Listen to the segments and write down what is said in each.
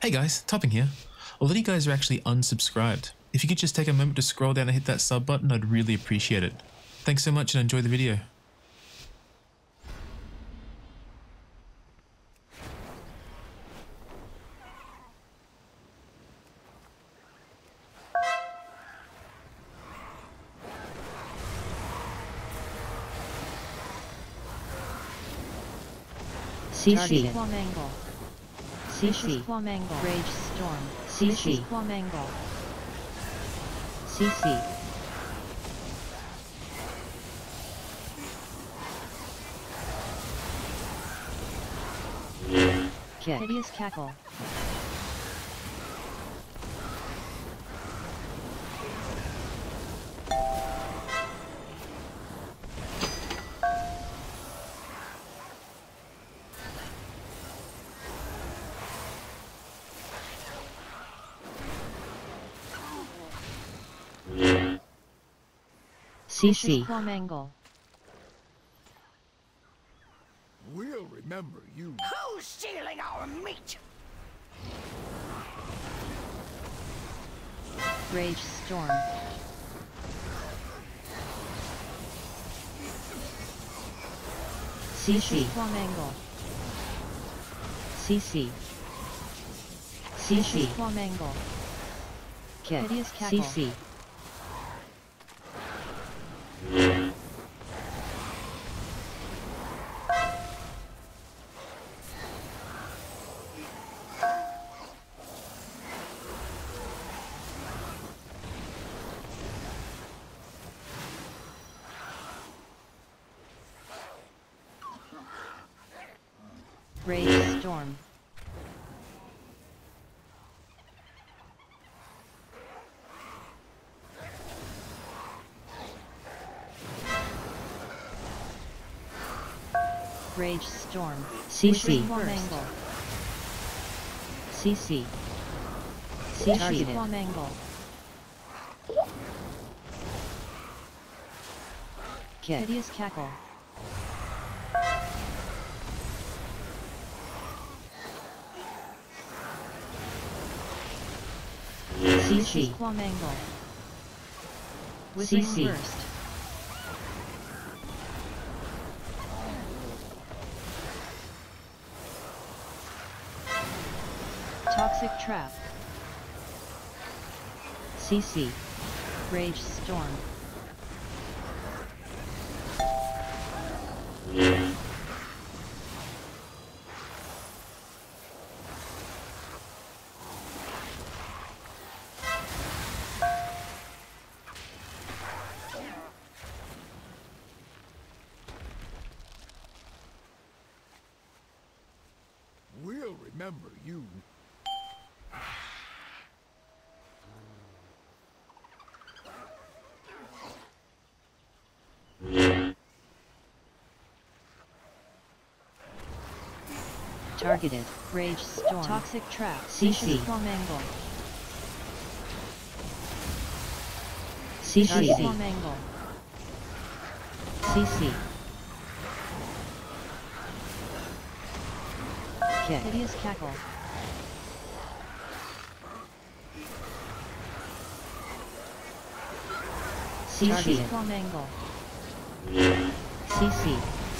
Hey guys, Topping here. A lot of you guys are actually unsubscribed. If you could just take a moment to scroll down and hit that sub button, I'd really appreciate it. Thanks so much and enjoy the video. CC Flamangle. CC Flamangle. Rage Storm. CC Flamangle. CC Kick Hideous Cackle. CC Flamangle. We'll remember you. Who's stealing our meat? Rage Storm. CC Flamangle. CC CC Flamangle. Kick Hideous Cackle. CC Rage Storm. Rage Storm. CC Flamangle. CC CC Flamangle. Kick Hideous Cackle. CC Flamangle. Withering CC. Burst. Toxic Trap. CC Rage Storm. We'll remember you. Targeted Rage Storm. Toxic Trap. CC Flamangle. CC Flamangle. CC Kick Hideous Cackle. CC Flamangle. CC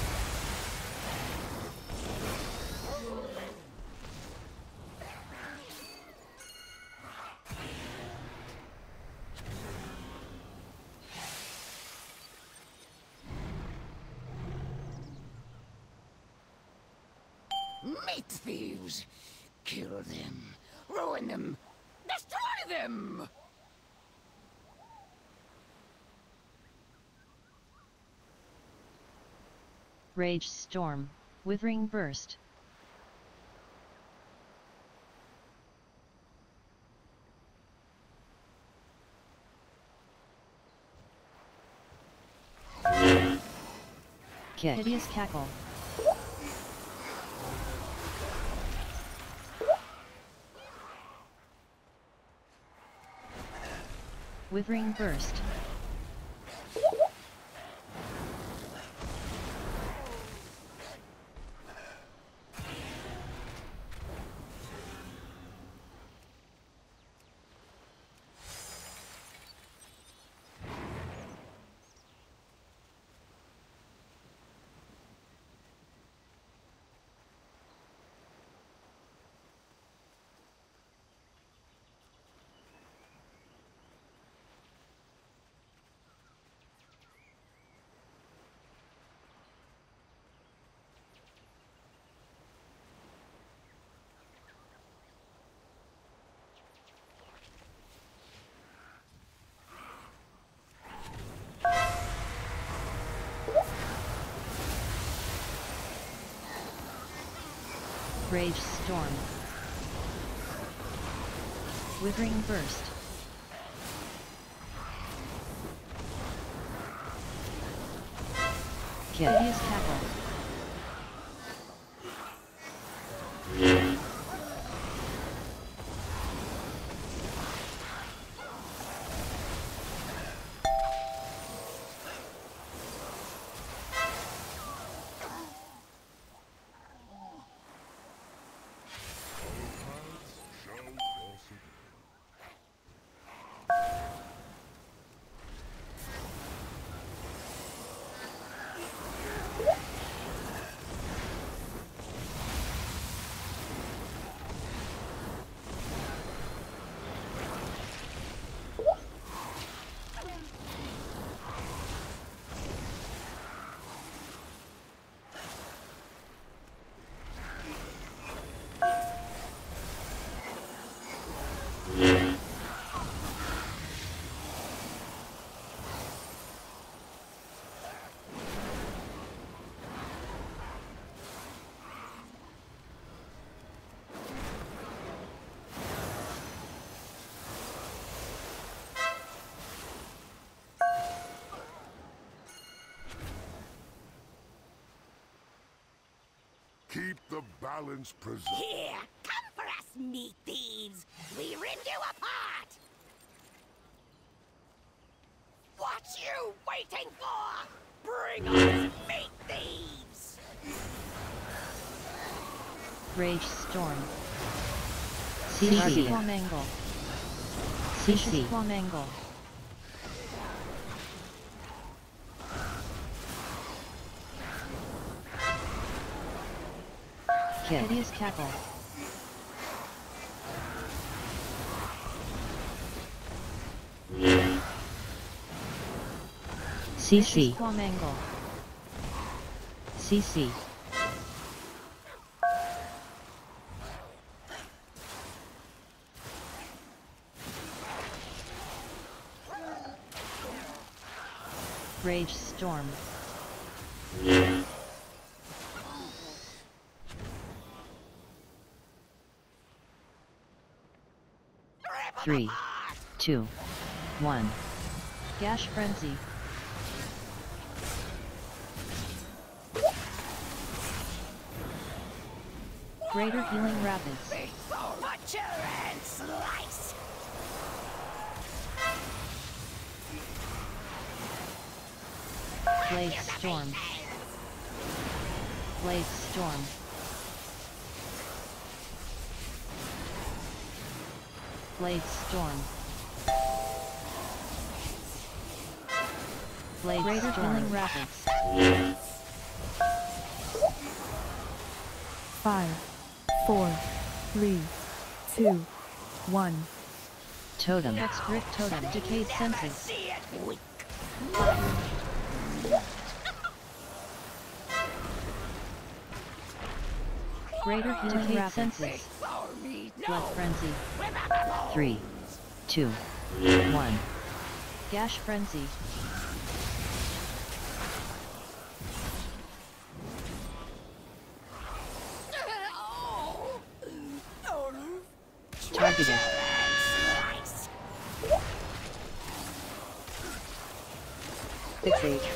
Meat thieves! Kill them, ruin them, destroy them! Rage Storm. Withering Burst. Kick Hideous Cackle. Withering Burst. Rage Storm. Withering Burst. Hideous Cackle. Keep the balance preserved. Here, come for us, meat thieves. We rend you apart. What you waiting for? Bring us meat thieves. Rage Storm. CC. Flamangle. CC. Flamangle. Kick. Hideous Cackle. CC. Flamangle. CC. Rage Storm. Three, 2, 1. Gash Frenzy. Greater Healing Rapids. Butcher and slice. Blade Storm. Blade Storm. Blade Storm. Blade Greater Storm. Healing Rapids. 5, 4, 3, 2, 1. Totem. Hexgriff Totem. Decayed Senses. See it, weak. Greater Healing Decayed Rapids. Senses. Blood Frenzy. 3, 2, 1. Gash Frenzy. Targeted. Fixate.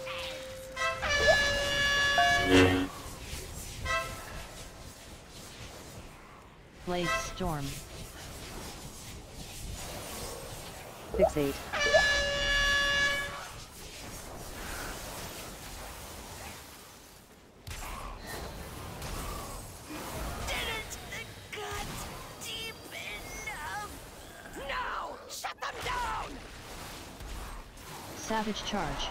Blade Storm. Fixate. Didn't cut deep enough. No, shut them down. Savage Charge.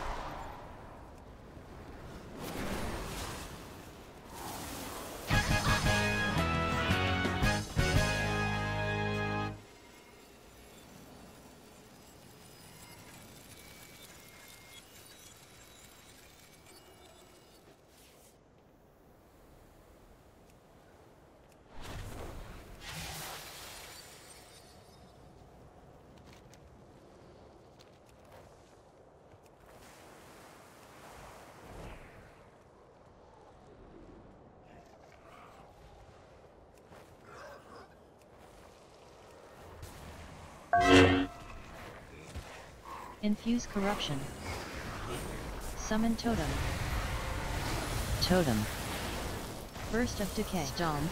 Infuse corruption. Summon totem. Totem. Burst of decay. Stomp.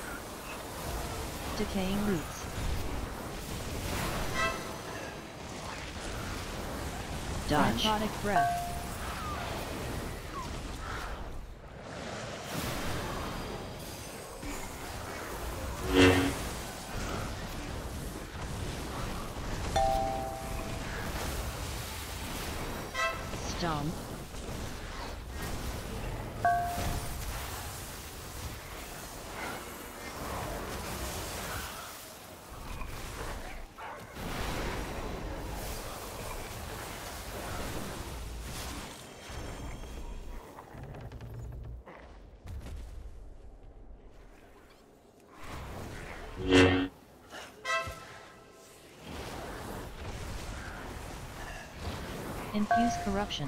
Decaying roots. Dodge. Necrotic breath. Stomp. Infuse corruption.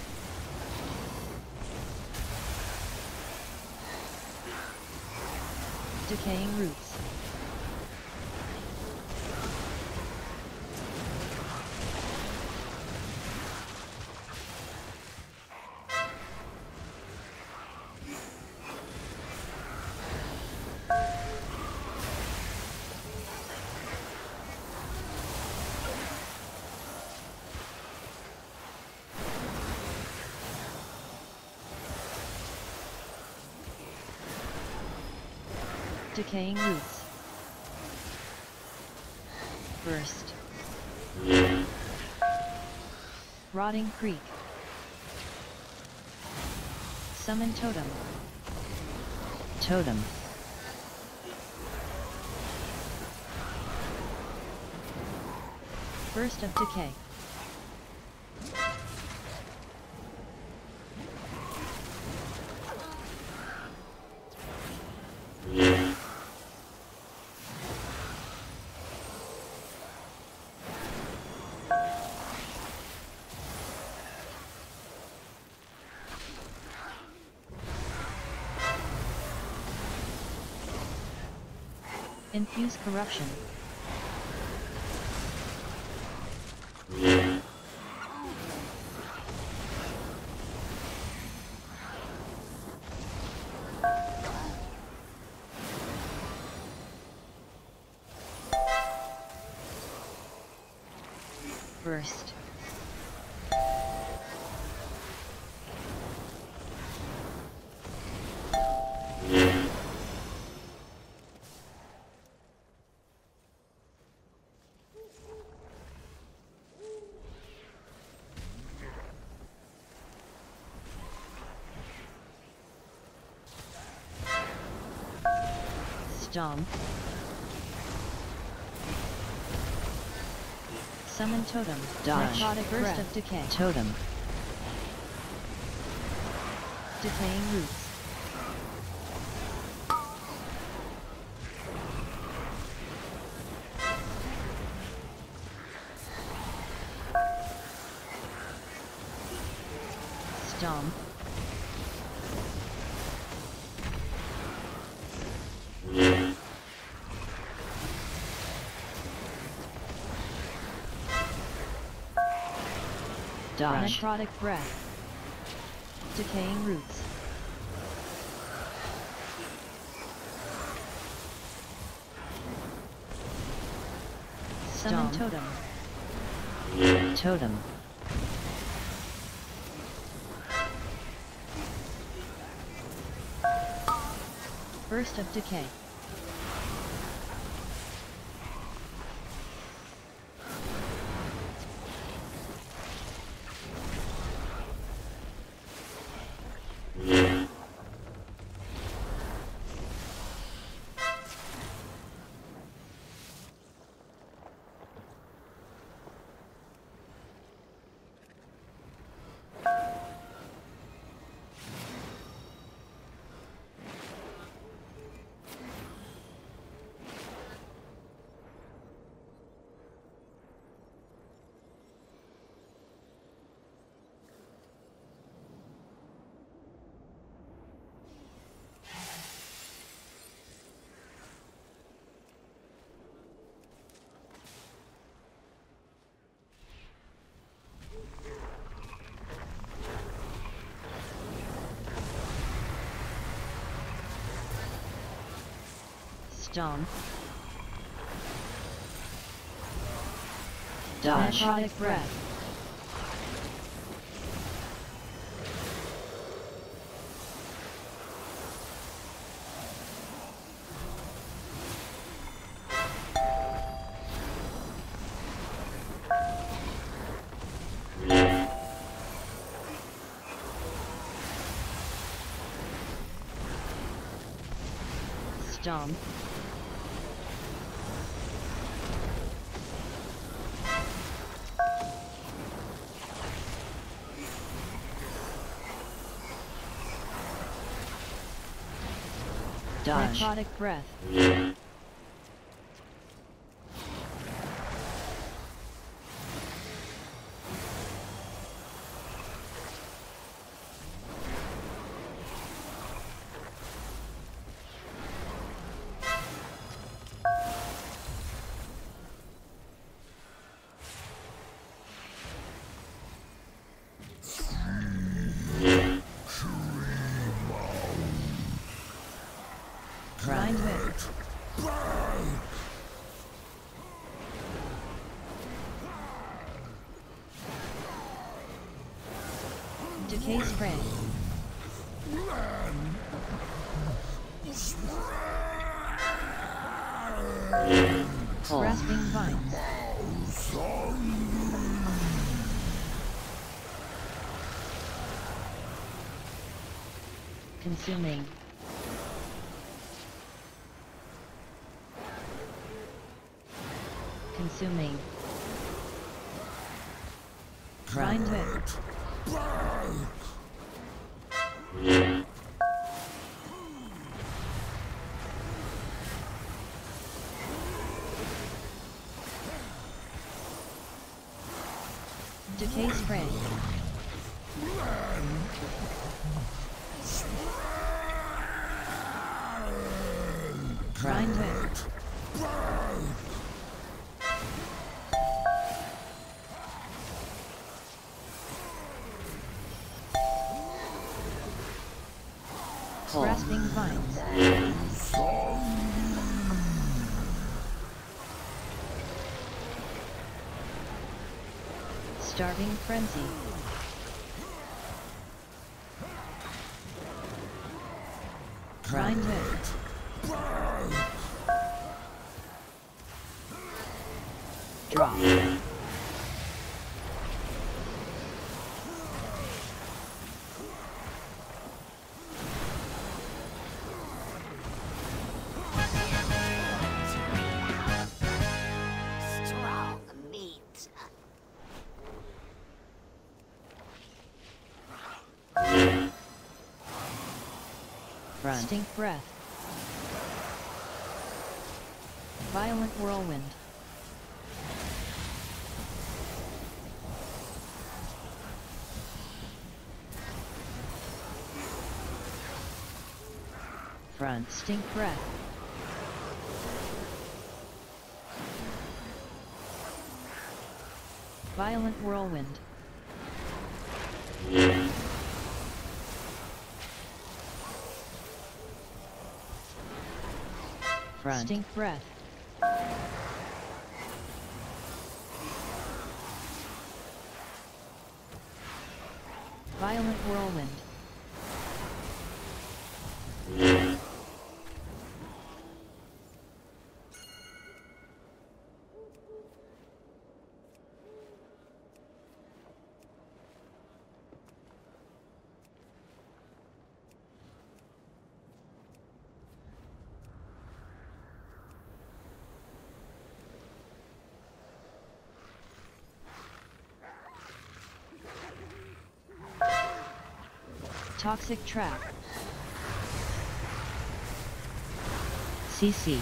Decaying roots. Decaying roots. Burst. Rotting creek. Summon totem. Totem. Burst of decay. Infuse corruption. Burst. Stomp. Summon totem. Dodge. Necrotic burst of decay. Totem. Decaying roots. Stomp. Dodge. Necrotic breath. Decaying roots. Summon Stomp. totem. Totem. Burst of decay. Stomp. Dodge. Necrotic breath. Stomp. Dodge. Necrotic breath. Grind whip. Decay spray. Grasping vines. Consuming. Consuming. Grind whip. Decay spray. Grind whip. Grasping vines. Starving frenzy. Grind whip. Drop. Strong meat. Front. Stink breath. Violent whirlwind. Front. Stink breath. Violent whirlwind. Front. Stink breath. Violent whirlwind. Toxic trap. CC.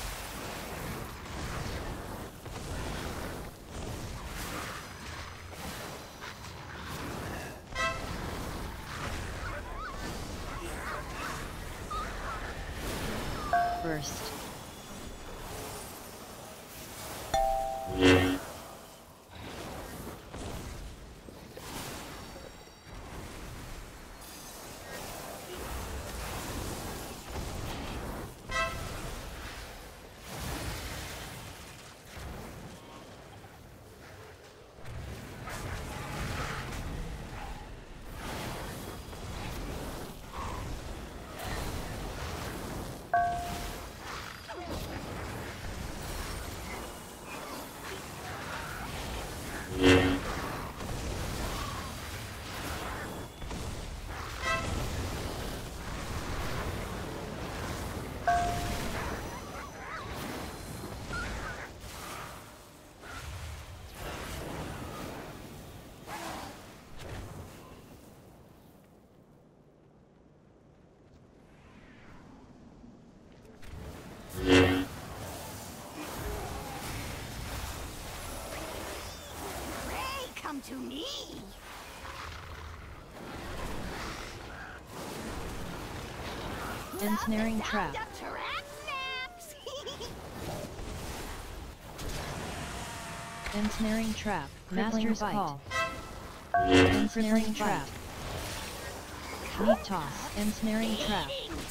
Burst. Come to me. Ensnaring trap. Ensnaring trap. Master's call. Ensnaring trap. Meat toss. Ensnaring trap.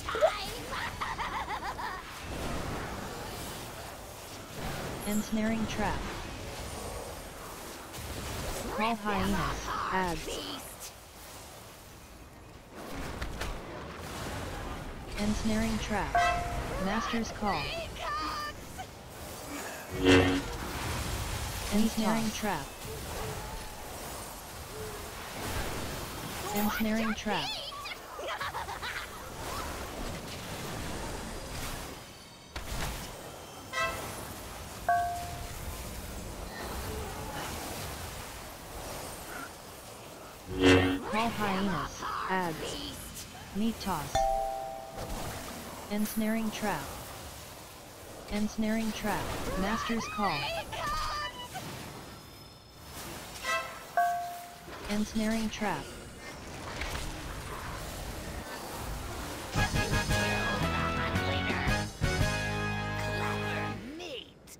Ensnaring trap. Call hyenas. Ads. Ensnaring trap. Master's call. Ensnaring trap. Ensnaring trap. Call hyenas. Ads. Meat toss. Ensnaring trap. Ensnaring trap. Master's call. Ensnaring trap. Clever meat.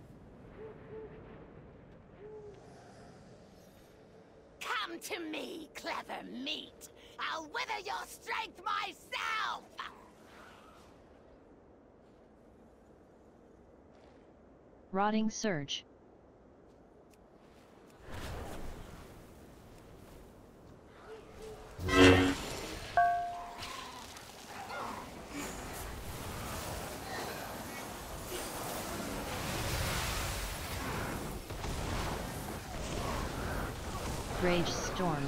Come to me, clever meat. I'll wither your strength myself. Rotting surge. Rage storm.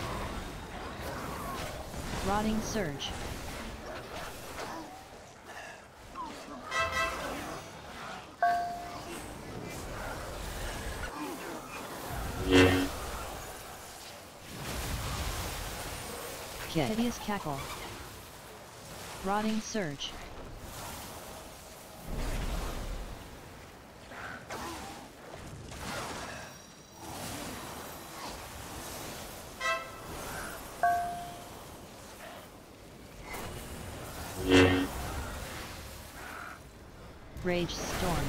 Rotting surge. Hideous cackle. Rotting surge. Rage storm.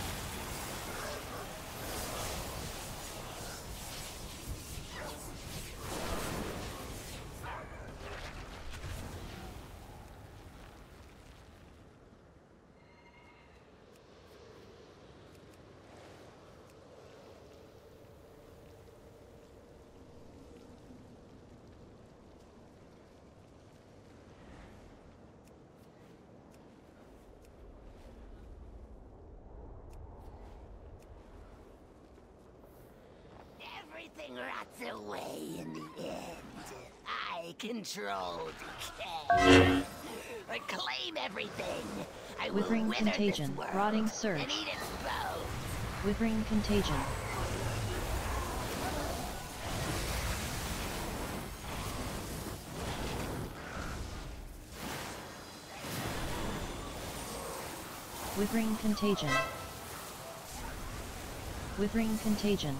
Everything rots away in the end. I control decay. I claim everything. I will Withering wither contagion. this world Rotting surge. and eat its bones. Withering contagion. Withering contagion. Withering contagion.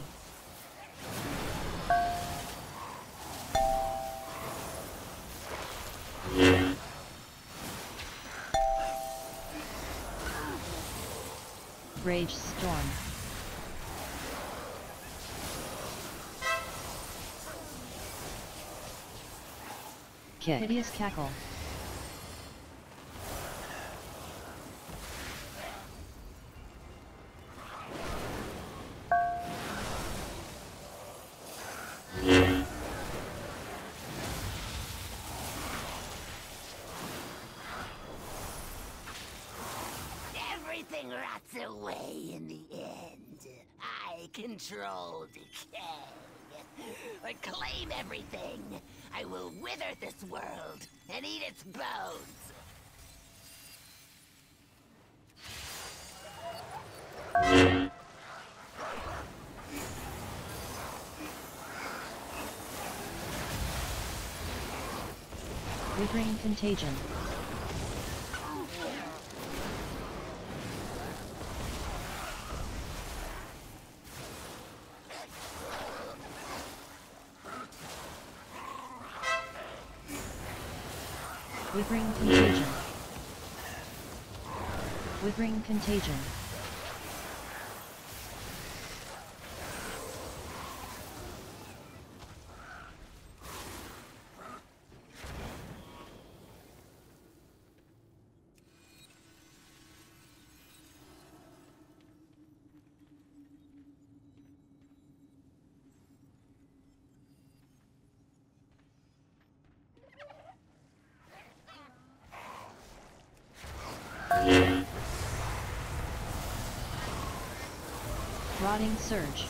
Rage storm. Kick. Hideous cackle. Everything rots away in the end. I control decay. I claim everything. I will wither this world and eat its bones. Withering contagion. Withering Contagion. Withering Contagion. Rotting Surge.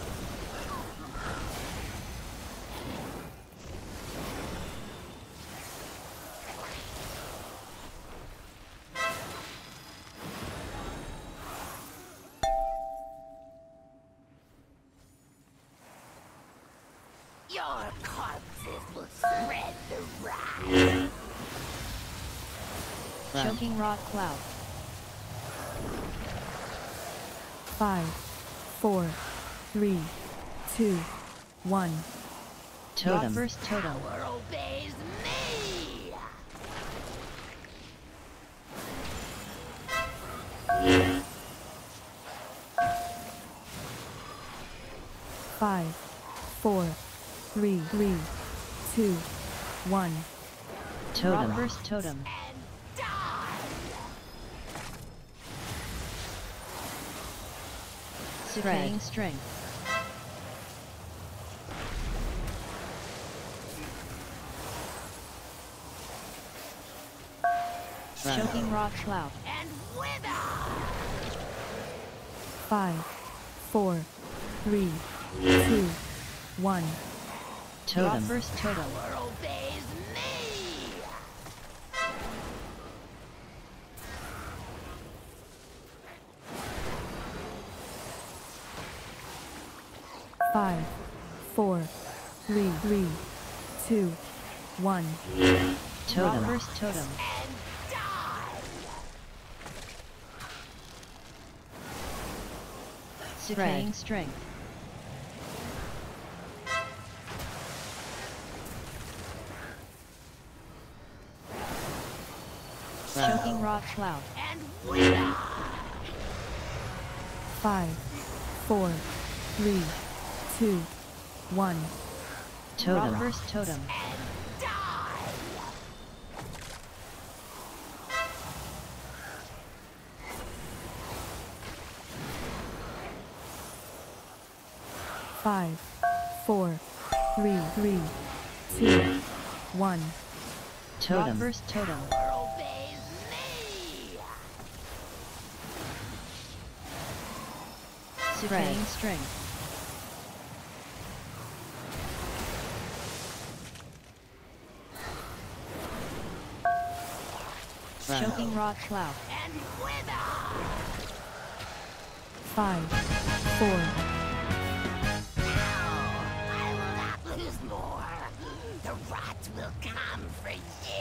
Your corpses will spread the wrath. Choking Rot Cloud. 5, 4, 3, 2, 1. Totem. Burst Totem. Power obeys me! 5, 4, 3, 2, 1. Totem. Burst Totem. And die! Surveying Strength. Choking Rot Cloud. And wither! 5, 4, 3, 2, 1. Totem. Burst Totem. Power obeys me! 5, 4, 3, 2, 1. Totem. Burst Totem. And die! Surveying Strength. Choking Rot Cloud. And wither! 5, 4, 3, 2, 1. Totem. Burst Totem. And die! 5, 4, 3, 2, 1. Totem. Burst Totem. Power obeys me! Surveying Strength. Choking Rot Cloud. And wither! 5, 4,